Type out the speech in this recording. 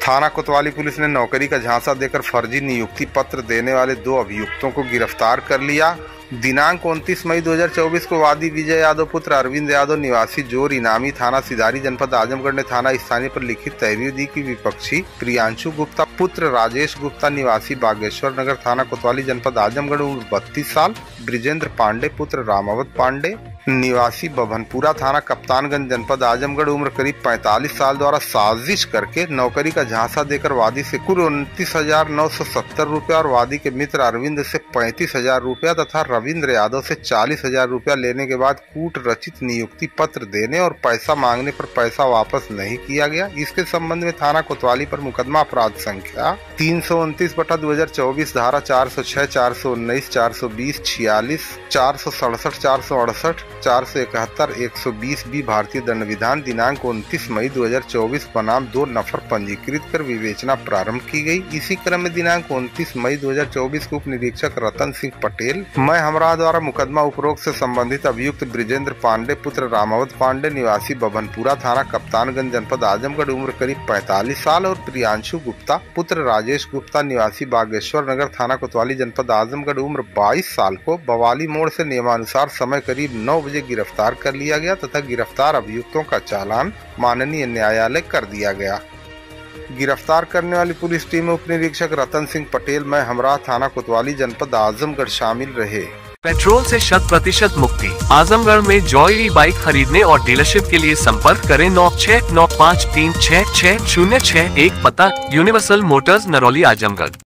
थाना कोतवाली पुलिस ने नौकरी का झांसा देकर फर्जी नियुक्ति पत्र देने वाले 2 अभियुक्तों को गिरफ्तार कर लिया। दिनांक 29 मई 2024 को वादी विजय यादव पुत्र अरविंद यादव निवासी जोर इनामी थाना सिधारी जनपद आजमगढ़ ने थाना स्थानीय पर लिखित तहरीर दी कि विपक्षी प्रियांशु गुप्ता पुत्र राजेश गुप्ता निवासी बागेश्वर नगर थाना कोतवाली जनपद आजमगढ़ उम्र 32 साल, ब्रिजेंद्र पांडे पुत्र रामावत पांडे निवासी बभनपुरा थाना कप्तानगंज जनपद आजमगढ़ उम्र करीब 45 साल द्वारा साजिश करके नौकरी का झांसा देकर वादी से कुल 29,970 रुपया और वादी के मित्र अरविंद से 35,000 रुपया तथा रविंद्र यादव से 40,000 रुपया लेने के बाद कूट रचित नियुक्ति पत्र देने और पैसा मांगने पर पैसा वापस नहीं किया गया। इसके संबंध में थाना कोतवाली पर मुकदमा अपराध संख्या 329/2024 धारा 406, 419, 420, 46, 467, 468, 471, 120 बी भारतीय दंड विधान दिनांक 29 मई 2024 बनाम 2 नफर पंजीकृत कर विवेचना प्रारंभ की गई। इसी क्रम में दिनांक 29 मई 2024 को उप निरीक्षक रतन सिंह पटेल मैं हमरा द्वारा मुकदमा उपरोक्त से संबंधित अभियुक्त ब्रिजेंद्र पांडे पुत्र रामावत पांडे निवासी बभनपुरा थाना कप्तानगंज जनपद आजमगढ़ उम्र करीब 45 साल और प्रियांशु गुप्ता पुत्र राजेश गुप्ता निवासी बागेश्वर नगर थाना कोतवाली जनपद आजमगढ़ उम्र 22 साल को बवाली मोड़ से नियमानुसार समय करीब 9 बजे गिरफ्तार कर लिया गया तथा गिरफ्तार अभियुक्तों का चालान माननीय न्यायालय कर दिया गया। गिरफ्तार करने वाली पुलिस टीम में उप निरीक्षक रतन सिंह पटेल मैं हमरा थाना कोतवाली जनपद आजमगढ़ शामिल रहे। पेट्रोल से 100% मुक्ति। आजमगढ़ में जॉय ई बाइक खरीदने और डीलरशिप के लिए संपर्क करें 9695366061। पता यूनिवर्सल मोटर्स नरौली आजमगढ़।